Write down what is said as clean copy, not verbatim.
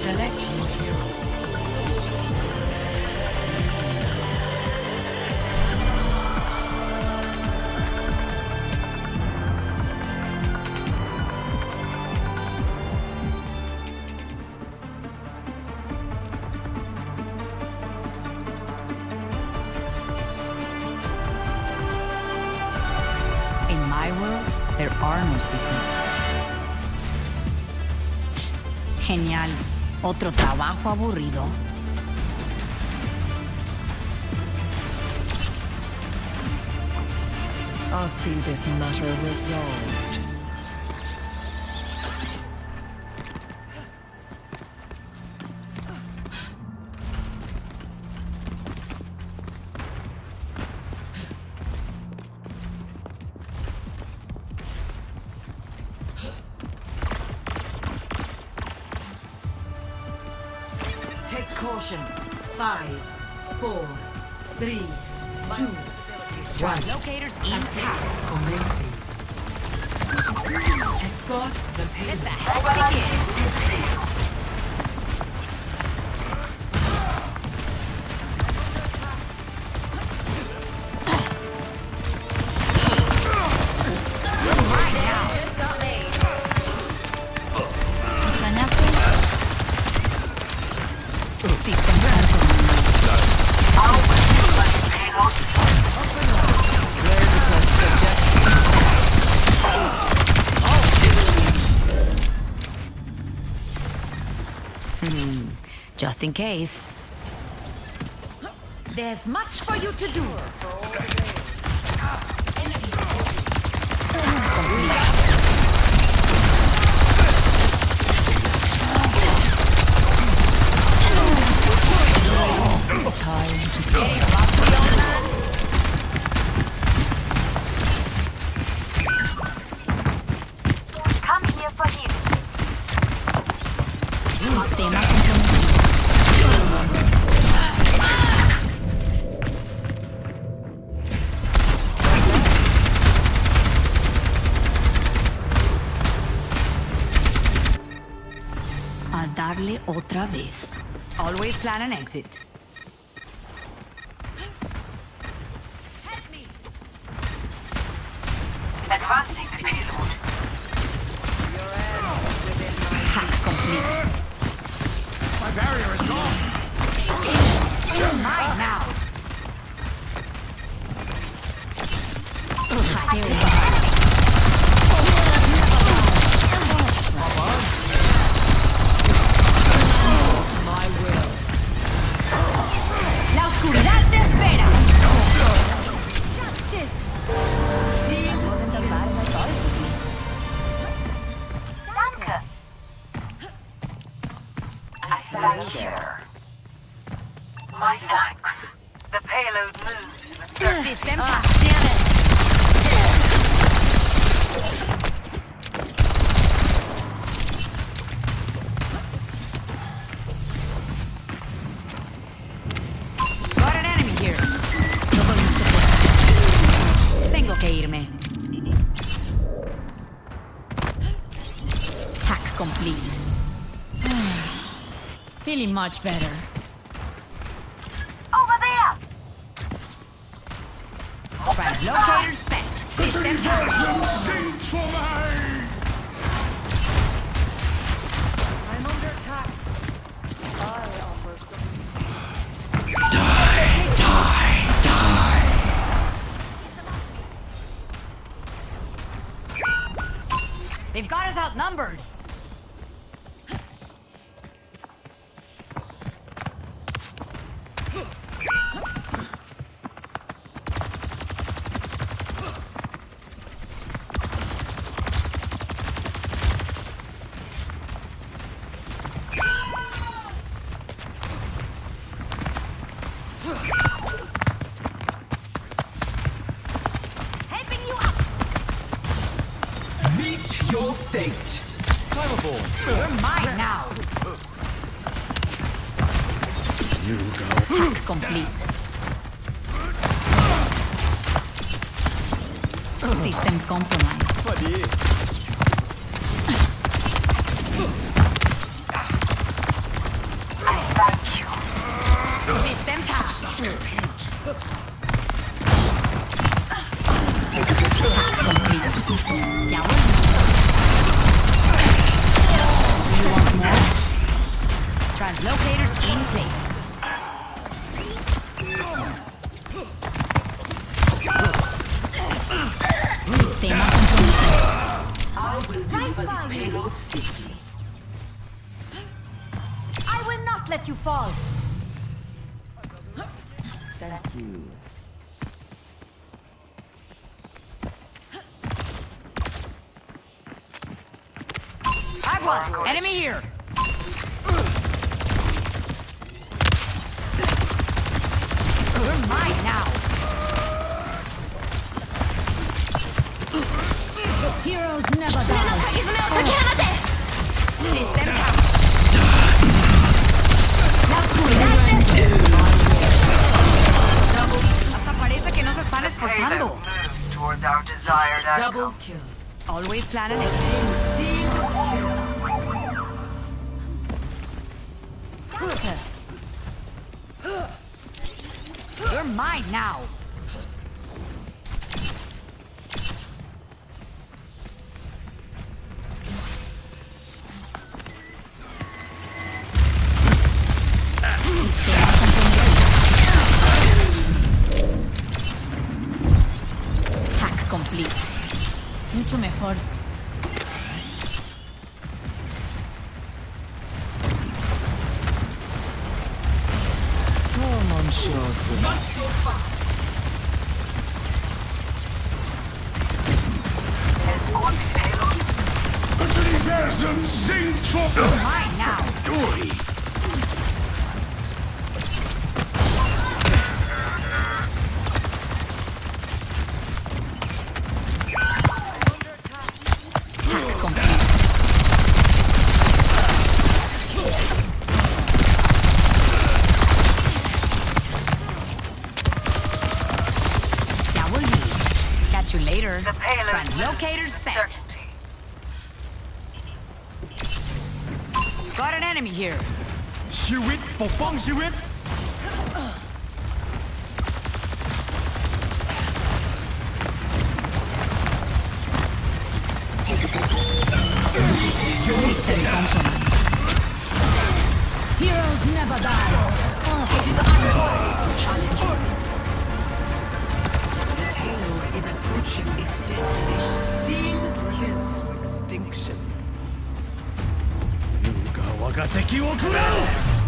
Select your hero. In my world, there are no secrets. Genial. Otro trabajo aburrido. I'll see this matter resolved. Take caution. 5, 4, 3, 2, 1. Locators intact. Commencing. Escort the Let payload. the heck begin. Just in case. There's much for you to do. Time to Hey, Rocky, old man. Come here for healing. Sistema comprometido. A darle otra vez. Always plan an exit. Advancing the payload. Hack complete. My barrier is gone. You're mine now. Here we go. my will. La oscuridad te espera. Justice. Wasn't as bad as I thought it would be. Danke. I thank you. My thanks. The payload moves with The systems Ah, have damn it. Got an enemy here. No bonus to put. Tengo que irme. Hack complete. Feeling much better. over there. Translocator set. Systems active. Sing for me! I'm under attack. I offer some. They've got us outnumbered. Helping you up. Meet your fate. You're mine now. You go. Hack complete. System compromised. Ya vuelvo. You want more? Translocators in place. Sistema comprometido. I will deliver this payload safely. I will not let you fall. Thank you. Aguas! Enemy here! You're mine now! Heroes never die. Systems out! La oscuridad hasta parece que nos están esforzando. Payload moves towards our desired Double outcome. kill. Always plan ahead. Team kill. You're mine now! Sistema comprometido. Hack complete. Mucho mejor. Not so fast. Escort payload. Universum singt for Mine now! Ui. Hack complete. W. Catch you later. The payload Translocators moves set. certainty. Got an enemy here. ชีวิตปกป้องชีวิต System compromised. Heroes never die. It is unwise to challenge you. The payload is approaching its destination. Team kill. Extinction. 優雅我が敵を食らう